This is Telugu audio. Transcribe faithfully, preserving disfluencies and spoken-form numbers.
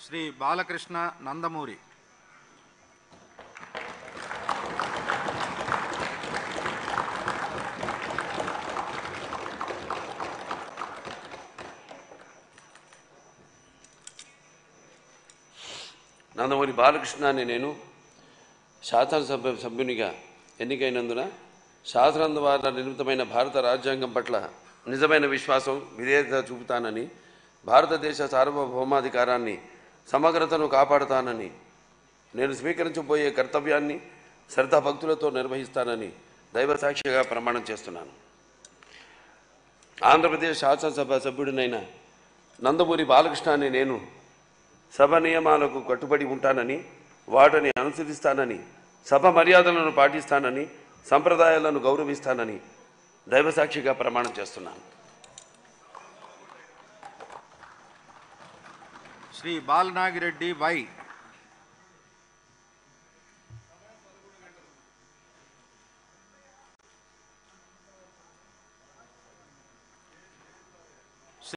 శ్రీ బాలకృష్ణ నందమూరి. నందమూరి బాలకృష్ణ అని నేను శాసనసభ సభ్యునిగా ఎన్నికైనందున శాసనం ద్వారా నిర్మితమైన భారత రాజ్యాంగం పట్ల నిజమైన విశ్వాసం విధేయత చూపుతానని, భారతదేశ సార్వభౌమాధికారాన్ని సమగ్రతను కాపాడుతానని, నేను స్వీకరించబోయే కర్తవ్యాన్ని శ్రద్ధాభక్తులతో నిర్వహిస్తానని దైవసాక్షిగా ప్రమాణం చేస్తున్నాను. ఆంధ్రప్రదేశ్ శాసనసభ సభ్యుడినైన నందమూరి బాలకృష్ణ అని నేను సభ నియమాలకు కట్టుబడి ఉంటానని, వాటిని అనుసరిస్తానని, సభ మర్యాదలను పాటిస్తానని, సంప్రదాయాలను గౌరవిస్తానని దైవసాక్షిగా ప్రమాణం చేస్తున్నాను. శ్రీ బాలనాగిరెడ్డి వై.